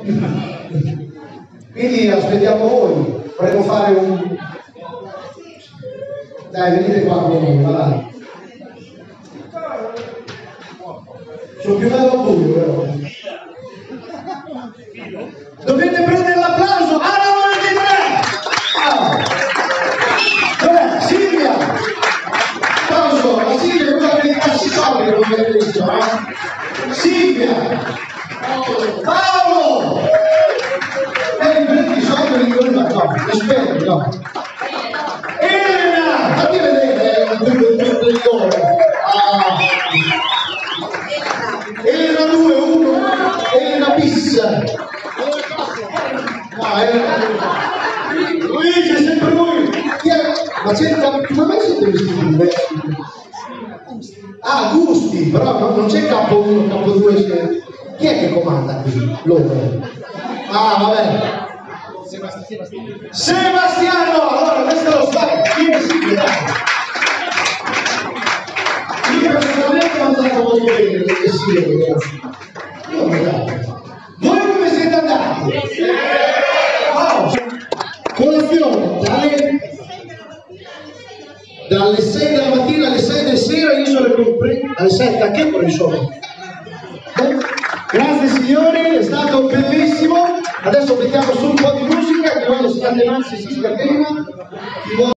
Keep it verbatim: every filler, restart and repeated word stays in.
Quindi aspettiamo voi, vorremmo fare un... Dai, venite qua con noi, va dai. Sono più bello buio, però. Dovete prendere l'applauso alla novantatré! Ah. Dov'è? Silvia! Applauso! La Silvia è quella che incassi soldi, come avete visto, eh? Silvia! Paolo! Devi prendere i soldi di quella, no, aspetta, no. Elena! Fammi vedere il trent'ore. Ah. Elena due, uno, Elena bis. No, Elena due. Luigi, è sempre lui. Ma c'è come siete vestiti diversi? Ah, gusti, però no, non c'è capo uno, capo due. Chi è che comanda qui? Loro. Ah, vabbè. Sebastiano. Sebastiano! Allora, questo lo sai. Io sì, dai. Io personalmente ho andato molto bene, perché sì, ragazzi. Io ho andato. Voi come siete andati? Wow! Colazione, dalle, dalle sei della mattina alle sei del sera, io sono compre, alle sette, anche quello sono. Grazie signori, è stato bellissimo. Adesso mettiamo su un po' di musica, che quando state non si si scatena.